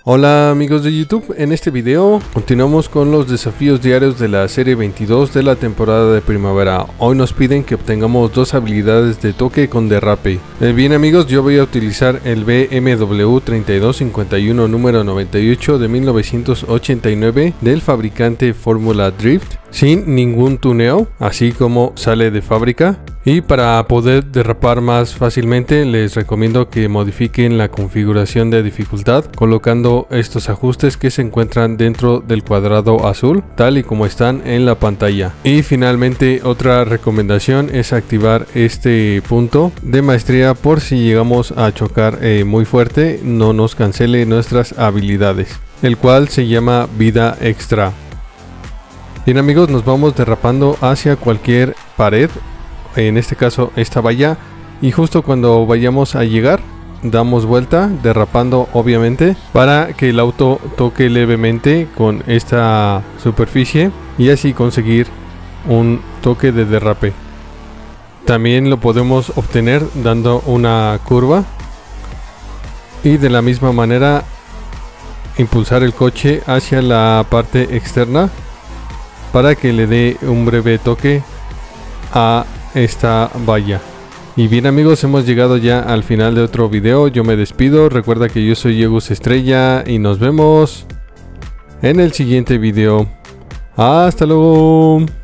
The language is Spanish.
Hola amigos de YouTube, en este video continuamos con los desafíos diarios de la serie 22 de la temporada de primavera. Hoy nos piden que obtengamos dos habilidades de toque con derrape. Bien amigos, yo voy a utilizar el BMW 3251 número 98 de 1989 del fabricante Formula Drift, sin ningún tuneo, así como sale de fábrica. Y para poder derrapar más fácilmente les recomiendo que modifiquen la configuración de dificultad colocando estos ajustes que se encuentran dentro del cuadrado azul, tal y como están en la pantalla. Y finalmente otra recomendación es activar este punto de maestría por si llegamos a chocar muy fuerte, no nos cancele nuestras habilidades, el cual se llama vida extra. Bien amigos, nos vamos derrapando hacia cualquier pared, en este caso esta valla, y justo cuando vayamos a llegar damos vuelta derrapando obviamente para que el auto toque levemente con esta superficie y así conseguir un toque de derrape. También lo podemos obtener dando una curva y de la misma manera impulsar el coche hacia la parte externa para que le dé un breve toque a esta valla. Y bien amigos, hemos llegado ya al final de otro video. Yo me despido, recuerda que yo soy Yegus Estrella y nos vemos en el siguiente video. Hasta luego.